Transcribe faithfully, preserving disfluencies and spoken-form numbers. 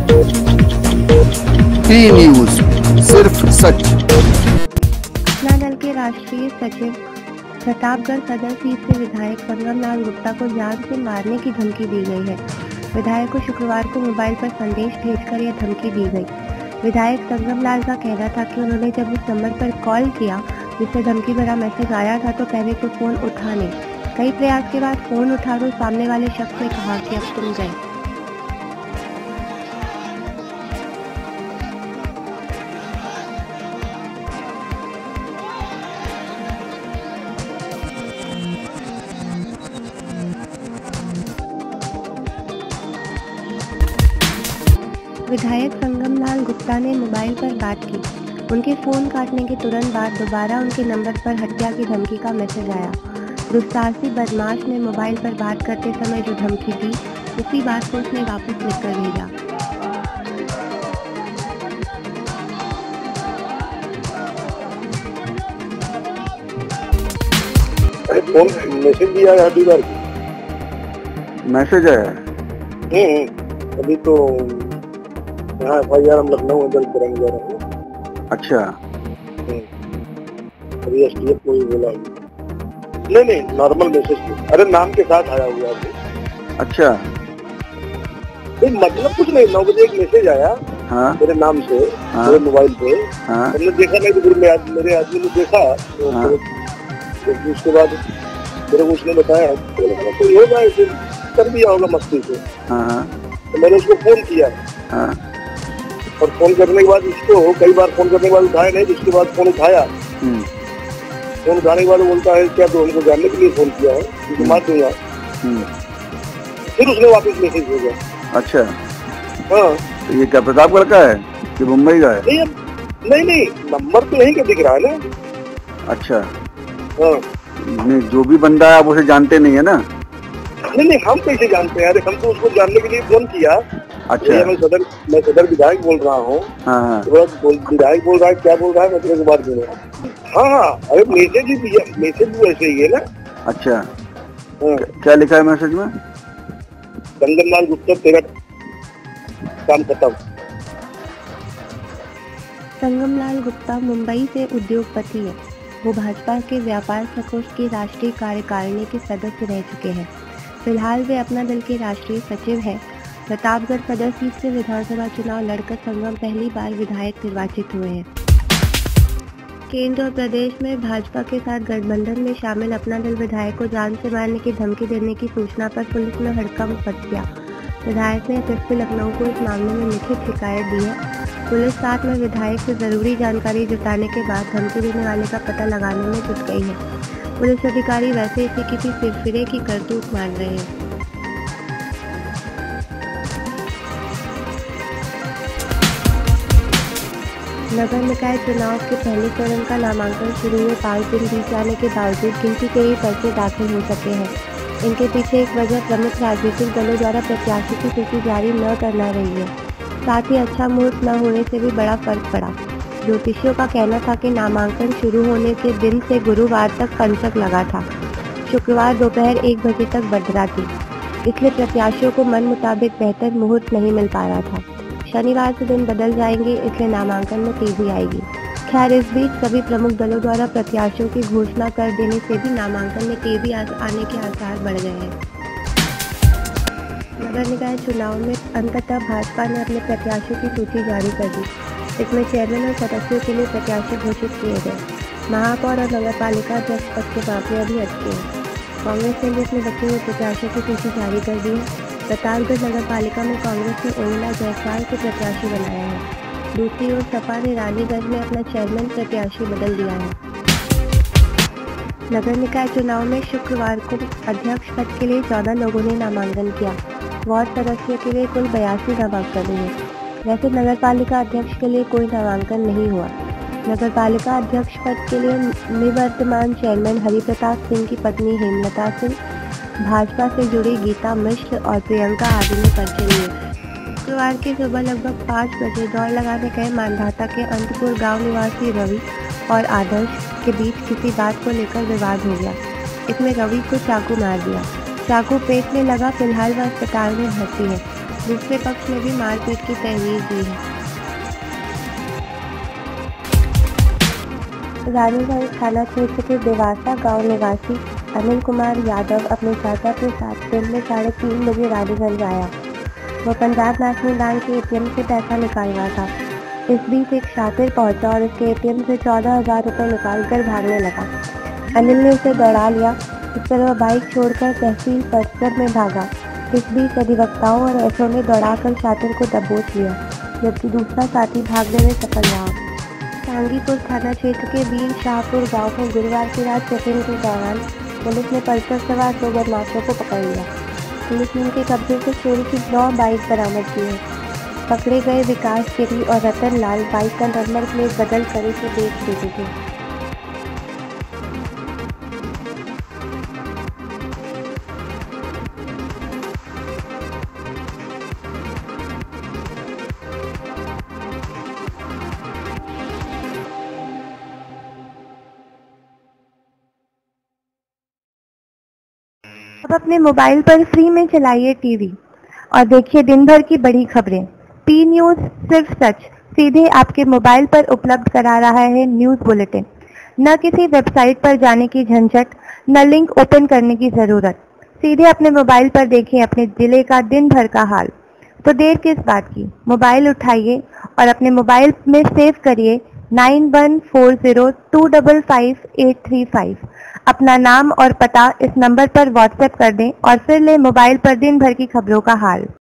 T news, सिर्फ सच। अपना दल के राष्ट्रीय सचिव प्रतापगढ़ सदर सीट से विधायक संगम लाल गुप्ता को जान से मारने की धमकी दी गई है। विधायक को शुक्रवार को मोबाइल पर संदेश भेजकर यह धमकी दी गई। विधायक संगम लाल का कहना था कि उन्होंने जब उस नंबर पर कॉल किया जिससे धमकी भरा मैसेज आया था तो पहले तो फोन उठाने कई प्रयास के बाद फोन उठा तो सामने वाले शख्स ने कहा कि अब तुम गए। विधायक संगम लाल गुप्ता ने मोबाइल पर बात की। उनके फोन काटने के तुरंत बाद दोबारा उनके नंबर पर हत्या की धमकी का मैसेज आया। दुस्साहसी बदमाश ने मोबाइल पर बात करते समय जो धमकी दी उसी बात को उसने वापस लिखकर भेजा। फोन मैसेज दिया है अभी बार मैसेज आया है। अभी तो यहाँ एफ आई आर हम लखनऊ में दर्ज कराने जा रहे हैं। अच्छा, अभी एस टी एफ को ही बोला है। नहीं नहीं नॉर्मल मैसेज, अरे नाम के साथ आया हुआ है। अच्छा, नहीं मतलब कुछ नहीं, नौ बजे एक मैसेज आया हाँ मेरे नाम से, हाँ मेरे मोबाइल पे। हाँ हमने देखा नहीं तो फिर मैं मेरे आदमी ने देखा तो हाँ फिर उसके बाद मेरे को उसने बताया तो कोई होगा ऐसे कर दिया होगा मस्ती से। हाँ तो मैंने उसको फोन किया हाँ और फोन करने के बाद उसको कई बार फोन करने के बाद उठाया नहीं, उसके बाद फोन उठाया। फोन उठाने के बाद बोलता है क्या तो हमको जानने के लिए फोन किया है, तुमको मार दूंगा। फिर उसने वापस मैसेज भेजा। अच्छा, हाँ तो ये क्या प्रतापगढ़ का है कि मुंबई का है? नहीं नहीं नहीं नंबर तो यही का दिख रहा है ना। अच्छा, हाँ नहीं जो भी बंदा है आप उसे जानते नहीं है ना? नहीं नहीं हम कैसे जानते हैं, अरे हम तो उसको जानने के लिए फोन किया। अच्छा, मैं सदर मैं सदर विधायक बोल रहा हूँ। हाँ हाँ विधायक बोल रहा है, क्या बोल रहा है मैं तेरे को बात दूंगा। हाँ हाँ अरे मैसेज ही दिया, मैसेज भी वैसे ही है ना। अच्छा, हाँ। क्या लिखा है मैसेज में? संगम लाल गुप्ता तेरा काम खत्म। संगम लाल गुप्ता मुंबई से उद्योगपति है। वो भाजपा के व्यापार प्रकोष्ठ की राष्ट्रीय कार्यकारिणी के सदस्य रह चुके हैं। फिलहाल वे अपना दल के राष्ट्रीय सचिव हैं। प्रतापगढ़ सदर सीट से विधानसभा चुनाव लड़कर संगम पहली बार विधायक निर्वाचित हुए हैं। केंद्र और प्रदेश में भाजपा के साथ गठबंधन में शामिल अपना दल विधायक को जान से मारने की धमकी देने की सूचना पर पुलिस में हड़कंप मच गया। विधायक ने एस एस पी लखनऊ को इस मामले में लिखित शिकायत दी है। पुलिस साथ में विधायक से जरूरी जानकारी जुटाने के बाद धमकी देने वाले का पता लगाने में जुट गई है। पुलिस अधिकारी वैसे इसे किसी सिरफिरे की करतूत मान रहे हैं। नगर निकाय चुनाव के पहले चरण का नामांकन शुरू हुए पाँच दिन बीत जाने के बावजूद गिनती के ही पर्चे दाखिल हो सके हैं। इनके पीछे एक वजह प्रमुख राजनीतिक दलों द्वारा प्रत्याशी की सूची जारी न करना रही है। साथ ही अच्छा मुहूर्त न होने से भी बड़ा फर्क पड़ा। ज्योतिषियों का कहना था कि नामांकन शुरू होने के दिन से गुरुवार तक पंचक लगा था। शुक्रवार दोपहर एक बजे तक बदरा थी, इसलिए प्रत्याशियों को मन मुताबिक बेहतर मुहूर्त नहीं मिल पा रहा था। शनिवार से दिन बदल जाएंगे, इसलिए नामांकन में तेजी आएगी। खैर इस बीच सभी प्रमुख दलों द्वारा प्रत्याशियों की घोषणा कर देने से भी नामांकन में तेजी आने के आसार बढ़ गए हैं। नगर निकाय चुनाव में अंततः भाजपा ने अपने प्रत्याशियों की सूची जारी कर दी। इसमें चेयरमैन और सदस्यों के लिए प्रत्याशी घोषित किए गए। महापौर और नगर पालिका अध्यक्ष पद के मामले अभी अटके हैं। कांग्रेस ने भी अपने बचे हुए प्रत्याशियों की सूची जारी कर दी है। प्रतापगढ़ नगर पालिका में कांग्रेस ने उर्मिला जायसवाल को प्रत्याशी बनाया है। दूसरी ओर सपा ने रानीगंज में अपना चेयरमैन प्रत्याशी बदल दिया है। नगर निकाय चुनाव में शुक्रवार को अध्यक्ष पद के लिए चौदह लोगों ने नामांकन किया। वार्ड सदस्यों के लिए कुल बयासी नामांकन हुए। वैसे नगर पालिका अध्यक्ष के लिए कोई नामांकन नहीं हुआ। नगर पालिका अध्यक्ष पद के लिए निवर्तमान चेयरमैन हरिप्रताप सिंह की पत्नी हेमलता सिंह, भाजपा से जुड़ी गीता मिश्र और प्रियंका आदि ने पर्चे लिए। शुक्रवार की सुबह लगभग पाँच बजे दौड़ लगाने गए मानधाता के अंतपुर गांव निवासी रवि और आदर्श के बीच किसी बात को लेकर विवाद हो गया। इसमें रवि को चाकू मार दिया। चाकू पेट में लगा। फिलहाल वह अस्पताल में भर्ती है। दूसरे पक्ष ने भी मारपीट की तहरीर दी है। रानीगंज थाना क्षेत्र के देवासा गांव निवासी अनिल कुमार यादव अपने चाचा के साथ दिन में साढ़े तीन बजे रानीगंज आया। वो पंजाब नेशनल बैंक के एटीएम से पैसा निकाल रहा था। इस बीच एक शातिर पहुंचा और उसके एटीएम से चौदह हजार रुपये निकालकर भागने लगा। अनिल ने उसे दौड़ा लिया। इस तरह वह बाइक छोड़कर तहसील परिसर में भागा। इस बीच अधिवक्ताओं और एसओ ने दौड़ाकर शातिर को दबोच लिया, जबकि दूसरा साथी भागने में सफल रहा। सांगीपुर थाना क्षेत्र के वीर शाहपुर गांव में गुरुवार की रात चेकिंग के दौरान पुलिस ने पल्सर सवार दो बदमाशों को पकड़ लिया। पुलिस ने उनके कब्जे से चोरी की नौ बाइक बरामद की है। पकड़े गए विकास गिरी और रतन लाल बाइक का नंबर प्लेट बदल कर इसे बेच देते थे। अब अपने मोबाइल पर फ्री में चलाइए टीवी और देखिए दिन भर की बड़ी खबरें। पी न्यूज सिर्फ सच सीधे आपके मोबाइल पर उपलब्ध करा रहा है न्यूज बुलेटिन। न किसी वेबसाइट पर जाने की झंझट, न लिंक ओपन करने की जरूरत। सीधे अपने मोबाइल पर देखें अपने जिले का दिन भर का हाल। तो देर किस बात की, मोबाइल उठाइए और अपने मोबाइल में सेव करिए nine one four zero two double five eight three five. अपना नाम और पता इस नंबर पर व्हाट्सएप कर दें और फिर ले मोबाइल पर दिन भर की खबरों का हाल।